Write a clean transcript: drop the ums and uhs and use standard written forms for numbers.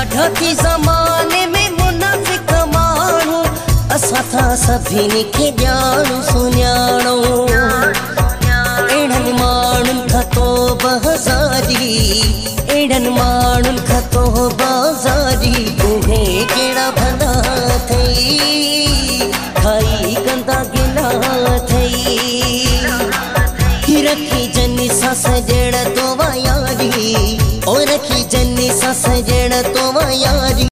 ॾाढा थी ज़माने में मुनाफ़िक़ माण्हू असां था सभिनी खे ॼाणू सुञाणो अहिड़नि माण्हुनि खां तौबा ज़ारी अहिड़नि माण्हुनि खां तौबा ज़ारी उहे कहिड़ा भला अथई खाई कंदा गिला अथई रखी जनी सा सजण तो यारी ओ रखी जनी सा सजण तो यारी।